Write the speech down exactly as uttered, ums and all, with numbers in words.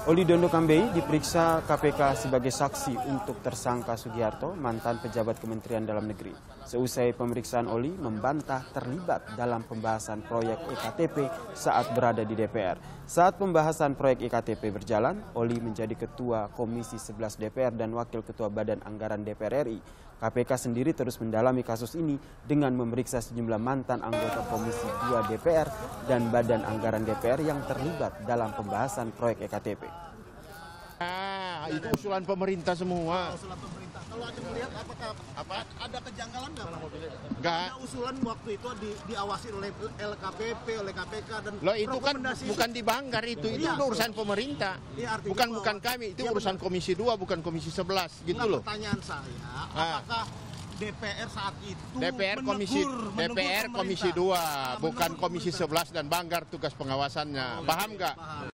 Oli Dondo Kambei diperiksa K P K sebagai saksi untuk tersangka Sugiharto, mantan pejabat Kementerian Dalam Negeri. Seusai pemeriksaan, Oli membantah terlibat dalam pembahasan proyek E K T P saat berada di D P R. Saat pembahasan proyek E K T P berjalan, Oli menjadi Ketua Komisi sebelas D P R dan Wakil Ketua Badan Anggaran D P R R I. K P K sendiri terus mendalami kasus ini dengan memeriksa sejumlah mantan anggota Komisi dua D P R dan Badan Anggaran D P R yang terlibat dalam pembahasan proyek E K T P. Ah, itu usulan pemerintah semua. Usulan pemerintah. Kalau Anda melihat apakah apa ada kejanggalan nggak Pak? Enggak. Ada usulan waktu itu di, diawasi oleh L K P P, oleh K P K dan Loh itu kan rekomendasi bukan di Banggar itu, itu Iya. urusan pemerintah. Iya, artinya bukan bahwa- bukan kami, itu Iya, urusan benar. Komisi dua bukan Komisi sebelas gitu Bukan, loh. pertanyaan saya, Ah. apakah D P R saat itu D P R Komisi menegur, D P menegur R Komisi pemerintah? dua, Ah, bukan menegur Komisi pemerintah. sebelas dan Banggar tugas pengawasannya. Paham nggak? Paham.